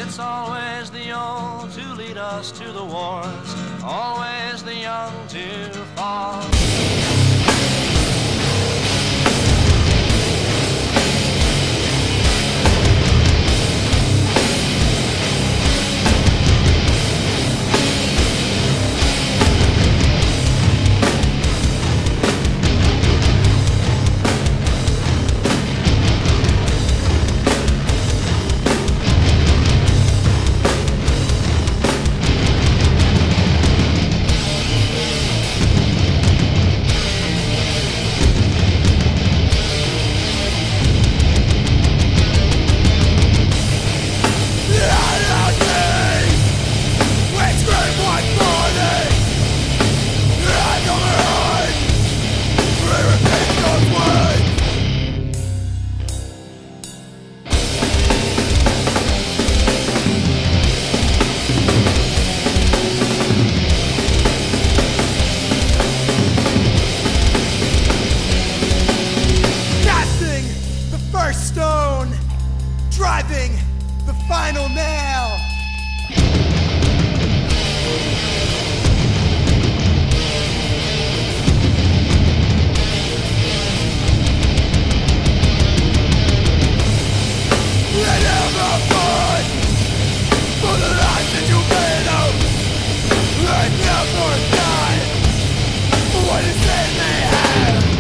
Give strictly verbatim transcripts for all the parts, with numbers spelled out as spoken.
It's always the old to lead us to the wars, always the young to fall. Stone, driving the final nail. Let ever fight for the lives that you made out. Let never die for what is in they have.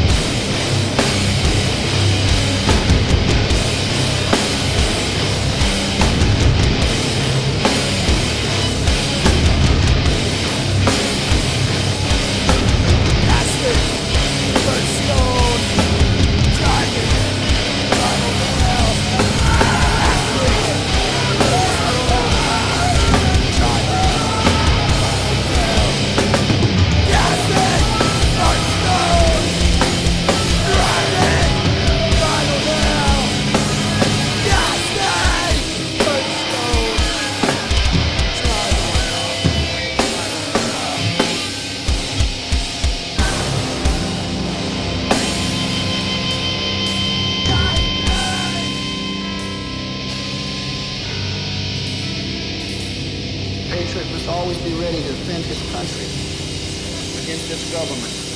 Patriot must always be ready to defend his country against this government.